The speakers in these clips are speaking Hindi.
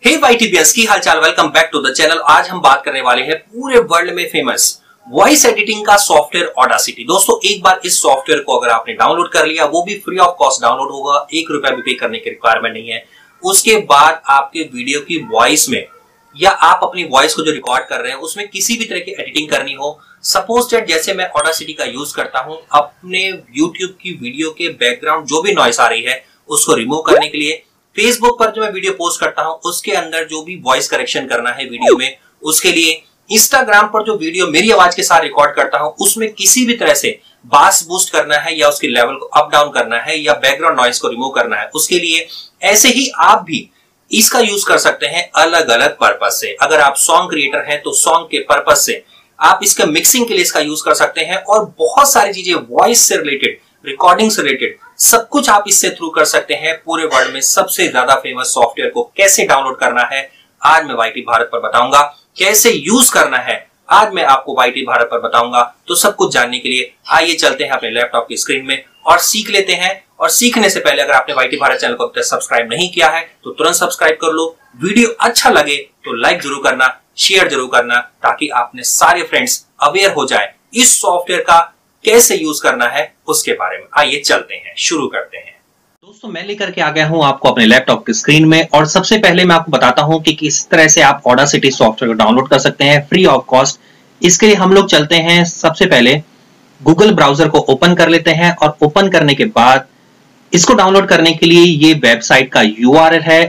हे वाईटीबीएस की हालचाल, welcome back to the channel. आज हम बात करने वाले हैं पूरे वर्ल्ड में फेमस वॉइस एडिटिंग का सॉफ्टवेयर ऑडासिटी। दोस्तों, एक बार इस सॉफ्टवेयर को अगर आपने डाउनलोड कर लिया, वो भी फ्री ऑफ कॉस्ट डाउनलोड होगा, 1 रुपया भी पे करने की रिक्वायरमेंट नहीं है। उसके बाद आपके वीडियो की वॉइस में या आप अपनी वॉइस को जो रिकॉर्ड कर रहे हैं उसमें किसी भी तरह की एडिटिंग करनी हो, सपोज दैट जैसे मैं ऑडासिटी का यूज करता हूं अपने यूट्यूब की वीडियो के बैकग्राउंड जो भी नॉइस आ रही है उसको रिमूव करने के लिए, फेसबुक पर जो मैं वीडियो पोस्ट करता हूं उसके अंदर जो भी वॉइस करेक्शन करना है वीडियो में उसके लिए, इंस्टाग्राम पर जो वीडियो मेरी आवाज के साथ रिकॉर्ड करता हूं उसमें किसी भी तरह से बास बूस्ट करना है या उसके लेवल को अप डाउन करना है या बैकग्राउंड नॉइस को रिमूव करना है उसके लिए, ऐसे ही आप भी इसका यूज कर सकते हैं अलग अलग पर्पज से। अगर आप सॉन्ग क्रिएटर हैं तो सॉन्ग के पर्पज से आप इसका मिक्सिंग के लिए इसका यूज कर सकते हैं और बहुत सारी चीजें वॉइस से रिलेटेड, रिकॉर्डिंग से रिलेटेड सब कुछ आप इससे थ्रू कर सकते हैं। पूरे वर्ल्ड में सबसे ज्यादा फेमस सॉफ्टवेयर को कैसे डाउनलोड करना है आज मैं वाईटी भारत पर बताऊंगा, कैसे यूज करना है आज मैं आपको वाईटी भारत पर बताऊंगा। तो सब कुछ जानने के लिए आइए चलते हैं अपने लैपटॉप की स्क्रीन में और सीख लेते हैं। और सीखने से पहले अगर आपने वाईटी भारत चैनल को अब तक सब्सक्राइब नहीं किया है तो तुरंत सब्सक्राइब कर लो। वीडियो अच्छा लगे तो लाइक जरूर करना, शेयर जरूर करना, ताकि आपने सारे फ्रेंड्स अवेयर हो जाए इस सॉफ्टवेयर का कैसे यूज करना है उसके बारे में। आइए चलते हैं, शुरू करते हैं। दोस्तों, मैं लेकर के आ गया हूं आपको अपने लैपटॉप की स्क्रीन में और सबसे पहले मैं आपको बताता हूं कि किस तरह से आप ऑडासिटी सॉफ्टवेयर को डाउनलोड कर सकते हैं फ्री ऑफ कॉस्ट। इसके लिए हम लोग चलते हैं, सबसे पहले गूगल ब्राउजर को ओपन कर लेते हैं और ओपन करने के बाद इसको डाउनलोड करने के लिए ये वेबसाइट का URL है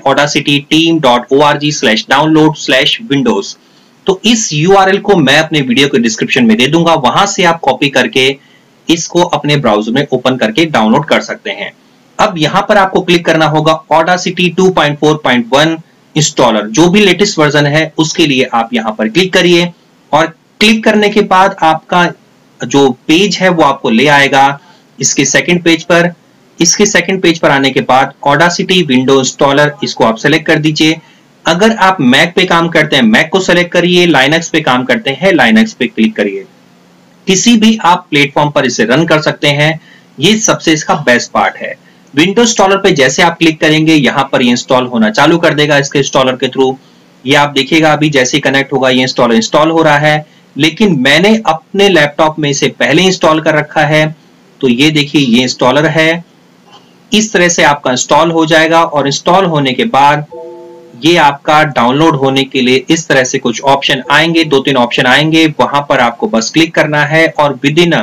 audacityteam.org/download/windows। तो इस URL को मैं अपने वीडियो के डिस्क्रिप्शन में दे दूंगा, वहां से आप कॉपी करके इसको अपने ब्राउजर में ओपन करके डाउनलोड कर सकते हैं। अब यहां पर आपको क्लिक करना होगा ऑडासिटी 2.4.1 इंस्टॉलर, जो भी लेटेस्ट वर्जन है उसके लिए आप यहां पर क्लिक करिए और क्लिक करने के बाद आपका जो पेज है वो आपको ले आएगा इसके सेकंड पेज पर। इसके सेकंड पेज पर आने के बाद ऑडासिटी विंडो इंस्टॉलर, इसको आप सेलेक्ट कर दीजिए। अगर आप मैक पे काम करते हैं मैक को सेलेक्ट करिए, लाइनक्स पे काम करते हैं लाइनक्स पे क्लिक करिए। किसी भी आप प्लेटफॉर्म पर इसे रन कर सकते हैं, ये सबसे इसका बेस्ट पार्ट है। विंडो इंस्टॉलर पे जैसे आप क्लिक करेंगे यहां पर ये इंस्टॉल होना चालू कर देगा इसके इंस्टॉलर के थ्रू। ये आप देखिएगा अभी जैसे कनेक्ट होगा ये इंस्टॉलर इंस्टॉल हो रहा है, लेकिन मैंने अपने लैपटॉप में इसे पहले इंस्टॉल कर रखा है। तो ये देखिए ये इंस्टॉलर है, इस तरह से आपका इंस्टॉल हो जाएगा और इंस्टॉल होने के बाद ये आपका डाउनलोड होने के लिए इस तरह से कुछ ऑप्शन आएंगे, 2-3 ऑप्शन आएंगे, वहां पर आपको बस क्लिक करना है और विद इन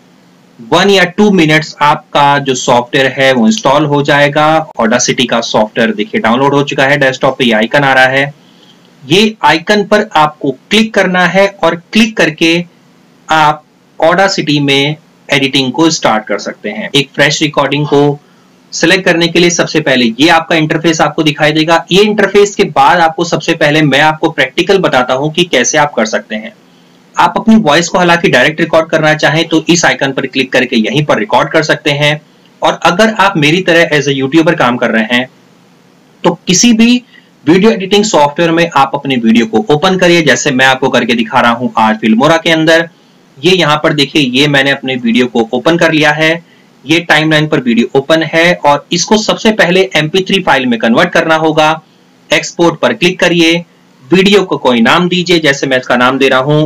1 या 2 मिनट्स आपका जो सॉफ्टवेयर है वो इंस्टॉल हो जाएगा। ऑडासिटी का सॉफ्टवेयर देखिए डाउनलोड हो चुका है, डेस्कटॉप पे ये आइकन आ रहा है। ये आइकन पर आपको क्लिक करना है और क्लिक करके आप ऑडासिटी में एडिटिंग को स्टार्ट कर सकते हैं। एक फ्रेश रिकॉर्डिंग को सिलेक्ट करने के लिए सबसे पहले ये आपका इंटरफेस आपको दिखाई देगा। ये इंटरफेस के बाद आपको सबसे पहले मैं आपको प्रैक्टिकल बताता हूं कि कैसे आप कर सकते हैं। आप अपनी वॉइस को हालांकि डायरेक्ट रिकॉर्ड करना चाहें तो इस आइकन पर क्लिक करके यहीं पर रिकॉर्ड कर सकते हैं। और अगर आप मेरी तरह एज ए यूट्यूबर काम कर रहे हैं तो किसी भी वीडियो एडिटिंग सॉफ्टवेयर में आप अपनी वीडियो को ओपन करिए, जैसे मैं आपको करके दिखा रहा हूं आज फिल्मोरा के अंदर। ये यहां पर देखिए ये मैंने अपने वीडियो को ओपन कर लिया है, ये टाइमलाइन पर वीडियो ओपन है और इसको सबसे पहले MP3 फाइल में कन्वर्ट करना होगा। एक्सपोर्ट पर क्लिक करिए, वीडियो को कोई नाम दीजिए, जैसे मैं इसका नाम दे रहा हूं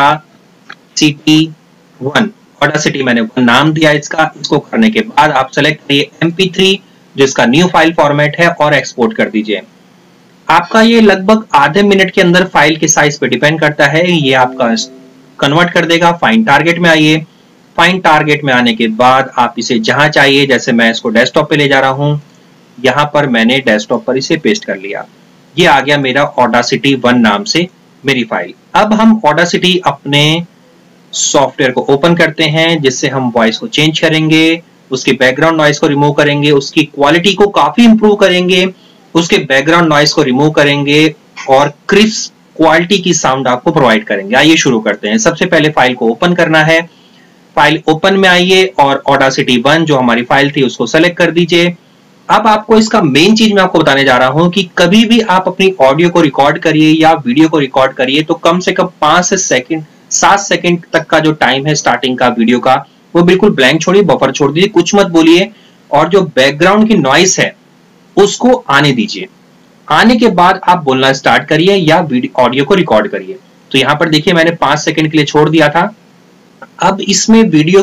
ऑडासिटी 1। ऑडासिटी मैंने 1 नाम दिया इसका। इसको करने के बाद आप सेलेक्ट करिए MP3 जो इसका न्यू फाइल फॉर्मेट है और एक्सपोर्ट कर दीजिए। आपका ये लगभग आधे मिनट के अंदर फाइल के साइज पे डिपेंड करता है, ये आपका कन्वर्ट कर देगा। फाइंड टारगेट में आइए, फाइंड टारगेट में आने के बाद आप इसे जहां चाहिए, जैसे मैं इसको डेस्कटॉप पे ले जा रहा हूं, यहां पर मैंने डेस्कटॉप पर इसे पेस्ट कर लिया। ये आ गया मेरा ऑडासिटी 1 नाम से मेरी फाइल। अब हम ऑडासिटी अपने सॉफ्टवेयर को ओपन करते हैं, जिससे हम वॉइस को चेंज करेंगे, उसके बैकग्राउंड नॉइस को रिमूव करेंगे, उसकी क्वालिटी को काफी इंप्रूव करेंगे, उसके बैकग्राउंड नॉइस को रिमूव करेंगे और क्रिस्प क्वालिटी की साउंड आपको प्रोवाइड करेंगे। आइए शुरू करते हैं। सबसे पहले फाइल को ओपन करना है, फाइल ओपन में आइए और ऑडासिटी 1 जो हमारी फाइल थी उसको सेलेक्ट कर दीजिए। अब आपको इसका मेन चीज मैं आपको बताने जा रहा हूं कि कभी भी आप अपनी ऑडियो को रिकॉर्ड करिए या वीडियो को रिकॉर्ड करिए तो कम से कम 5 से 7 सेकंड तक का जो टाइम है स्टार्टिंग का वीडियो का वो बिल्कुल ब्लैंक छोड़िए, बफर छोड़ दीजिए, कुछ मत बोलिए और जो बैकग्राउंड की नॉइस है उसको आने दीजिए। आने के बाद आप बोलना स्टार्ट करिए या ऑडियो को रिकॉर्ड करिए। तो यहाँ पर देखिए मैंने 5 सेकंड के लिए छोड़ दिया था। अब इसमें वीडियो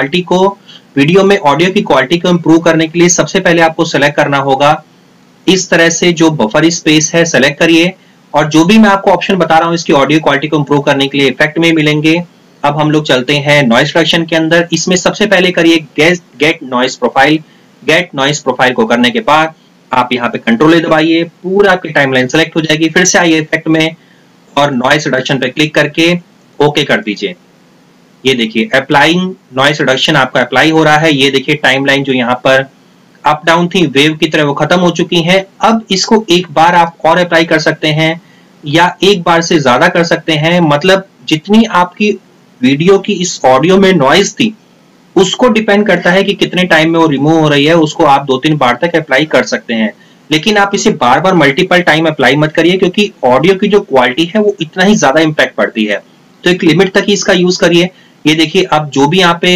में ऑडियो की क्वालिटी को इंप्रूव करने के लिए सबसे पहले आपको सेलेक्ट करना होगा इस तरह से जो बफर स्पेस है सेलेक्ट करिए, और जो भी मैं आपको ऑप्शन बता रहा हूं इसकी ऑडियो क्वालिटी को इंप्रूव करने के लिए इफेक्ट में मिलेंगे। अब हम लोग चलते हैं नॉइस रिडक्शन के अंदर। इसमें सबसे पहले करिए get noise profile. Get noise profile को करने के बाद आप यहाँ पे कंट्रोल दबाइए, पूरा आपकी टाइमलाइन सेलेक्ट हो जाएगी। फिर से आइए इफेक्ट में और नॉइस रिडक्शन पे क्लिक करके ओके कर दीजिए। ये देखिए अप्लाइंग नॉइस रिडक्शन आपका अप्लाई हो रहा है। ये देखिए टाइमलाइन जो यहाँ पर अप डाउन थी वेव की तरह वो खत्म हो चुकी है। अब इसको एक बार आप और अप्लाई कर सकते हैं या एक बार से ज्यादा कर सकते हैं, मतलब जितनी आपकी वीडियो की इस ऑडियो में नॉइज थी उसको डिपेंड करता है कि कितने टाइम में वो रिमूव हो रही है। उसको आप 2-3 बार तक अप्लाई कर सकते हैं, लेकिन आप इसे बार बार मल्टीपल टाइम अप्लाई मत करिए क्योंकि ऑडियो की जो क्वालिटी है वो इतना ही ज्यादा इंपैक्ट पड़ती है। तो एक लिमिट तक ही इसका यूज करिए। ये देखिए अब जो भी यहाँ पे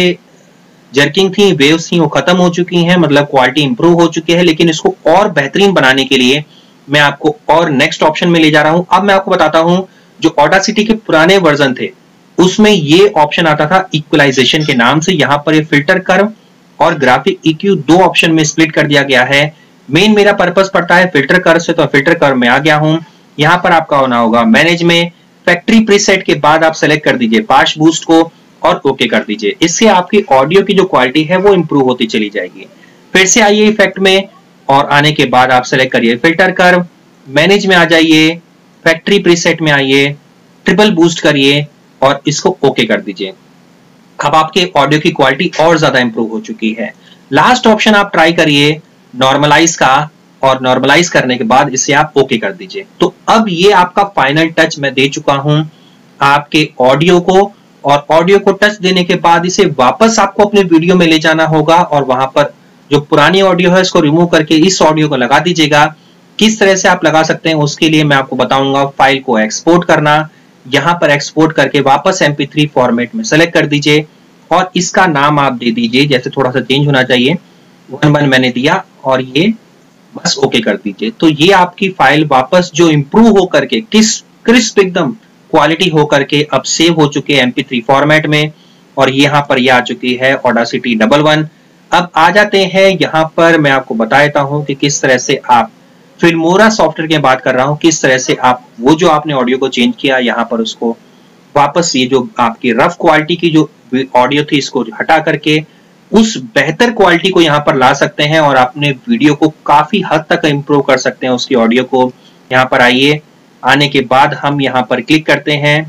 जर्किंग थी, वेव्स थी, वो खत्म हो चुकी हैं, मतलब क्वालिटी इंप्रूव हो चुकी है। लेकिन इसको और बेहतरीन बनाने के लिए मैं आपको और नेक्स्ट ऑप्शन में ले जा रहा हूं। अब मैं आपको बताता हूं जो ऑडासिटी के पुराने वर्जन थे उसमें ये ऑप्शन आता था इक्वलाइजेशन के नाम से। यहाँ पर ये फिल्टर कर्व और ग्राफिक EQ 2 ऑप्शन में स्प्लिट कर दिया गया है। मेन मेरा पर्पस पड़ता है फिल्टर कर्व से, तो फिल्टर कर्व में आ गया हूं। यहाँ पर आपका होना होगा मैनेज में, फैक्ट्री प्रीसेट के बाद आप सेलेक्ट कर दीजिए पार्श बूस्ट को और ओके कर दीजिए। इससे आपकी ऑडियो की जो क्वालिटी है वो इंप्रूव होती चली जाएगी। फिर से आइए इफेक्ट में और आने के बाद आप सेलेक्ट करिए फिल्टर कर्व, मैनेज में आ जाइए, फैक्ट्री प्रीसेट में आइए, ट्रिपल बूस्ट करिए और इसको ओके कर दीजिए। अब आपके ऑडियो की क्वालिटी और ज्यादा इंप्रूव हो चुकी है। लास्ट ऑप्शन आप ट्राई करिए नॉर्मलाइज का, और नॉर्मलाइज करने के बाद इसे आप ओके कर दीजिए। तो अब ये आपका फाइनल टच मैं दे चुका हूं आपके ऑडियो को, और ऑडियो को टच देने के बाद इसे वापस आपको अपने वीडियो में ले जाना होगा और वहां पर जो पुरानी ऑडियो है इसको रिमूव करके इस ऑडियो को लगा दीजिएगा। किस तरह से आप लगा सकते हैं उसके लिए मैं आपको बताऊंगा। फाइल को एक्सपोर्ट करना, यहां पर एक्सपोर्ट करके वापस MP3 फॉर्मेट में सेलेक्ट कर दीजिए और इसका नाम आप दे दीजिए, जैसे थोड़ा सा चेंज होना चाहिए, 1 मैंने दिया और ये बस ओके कर दीजिए। तो ये आपकी फाइल वापस जो इंप्रूव हो करके क्रिस्प एकदम क्वालिटी हो करके अब सेव हो चुके हैं MP3 फॉर्मेट में, और यहाँ पर ये आ चुकी है ऑडासिटी 11। अब आ जाते हैं यहाँ पर मैं आपको बता देता हूँ कि किस तरह से आप फिल्मोरा सॉफ्टवेयर की बात कर रहा हूँ, किस तरह से आप वो जो आपने ऑडियो को चेंज किया यहाँ पर उसको वापस ये जो आपकी रफ क्वालिटी की जो ऑडियो थी इसको हटा करके उस बेहतर क्वालिटी को यहाँ पर ला सकते हैं और अपने वीडियो को काफी हद तक इंप्रूव कर सकते हैं उसकी ऑडियो को। यहाँ पर आइए, आने के बाद हम यहाँ पर क्लिक करते हैं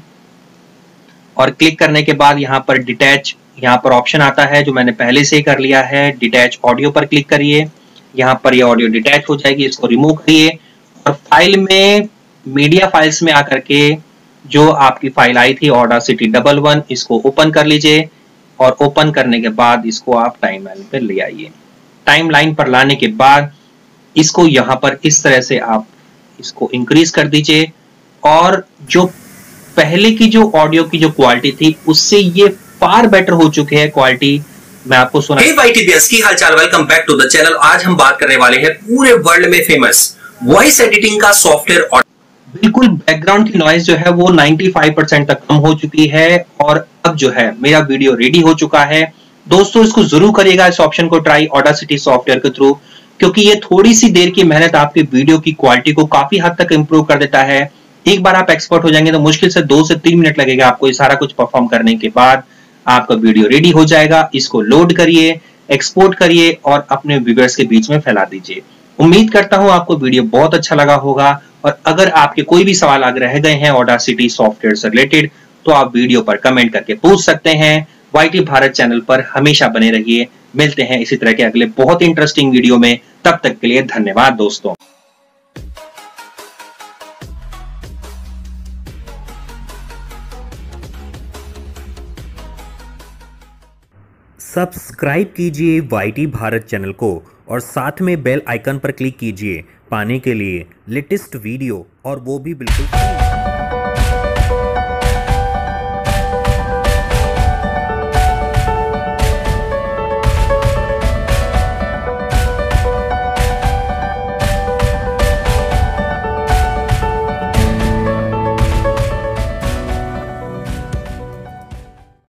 और क्लिक करने के बाद यहाँ पर डिटैच यहाँ पर ऑप्शन आता है जो मैंने पहले से ही कर लिया है। डिटैच ऑडियो पर क्लिक करिए, यहाँ पर ये ऑडियो डिटैच हो जाएगी, इसको रिमूव करिए और फाइल में मीडिया फाइल्स में आकर के जो आपकी फाइल आई थी ऑडासिटी 11 इसको ओपन कर लीजिए और ओपन करने के बाद इसको आप टाइमलाइन पर ले आइए। टाइमलाइन पर लाने के बाद इसको यहाँ पर इस तरह से आप इसको इंक्रीज कर दीजिए और जो पहले की जो ऑडियो की जो क्वालिटी थी उससे ये फार बेटर हो चुके हैं क्वालिटी। मैं आपको सुना YTBS की हालचाल, welcome back to the channel. आज हम बात करने वाले हैं पूरे वर्ल्ड में फेमस वॉइस एडिटिंग का सॉफ्टवेयर। और बिल्कुल बैकग्राउंड की नॉइज जो है वो 95% तक कम हो चुकी है और अब जो है मेरा वीडियो रेडी हो चुका है। दोस्तों इसको जरूर करिएगा इस ऑप्शन को ट्राई ऑडासिटी सॉफ्टवेयर के थ्रू, क्योंकि ये थोड़ी सी देर की मेहनत आपकी वीडियो की क्वालिटी को काफी हद तक इंप्रूव कर देता है। एक बार आप एक्सपर्ट हो जाएंगे तो मुश्किल से 2 से 3 मिनट लगेगा आपको ये सारा कुछ परफॉर्म करने के बाद आपका वीडियो रेडी हो जाएगा। इसको लोड करिए, एक्सपोर्ट करिए और अपने व्यूअर्स के बीच में फैला दीजिए। उम्मीद करता हूं आपको वीडियो बहुत अच्छा लगा होगा और अगर आपके कोई भी सवाल आगे रह गए हैं ऑडासिटी सॉफ्टवेयर से रिलेटेड तो आप वीडियो पर कमेंट करके पूछ सकते हैं। YT भारत चैनल पर हमेशा बने रहिए। मिलते हैं इसी तरह के अगले बहुत इंटरेस्टिंग वीडियो में, तब तक के लिए धन्यवाद दोस्तों। सब्सक्राइब कीजिए YT भारत चैनल को और साथ में बेल आइकन पर क्लिक कीजिए पाने के लिए लेटेस्ट वीडियो, और वो भी बिल्कुल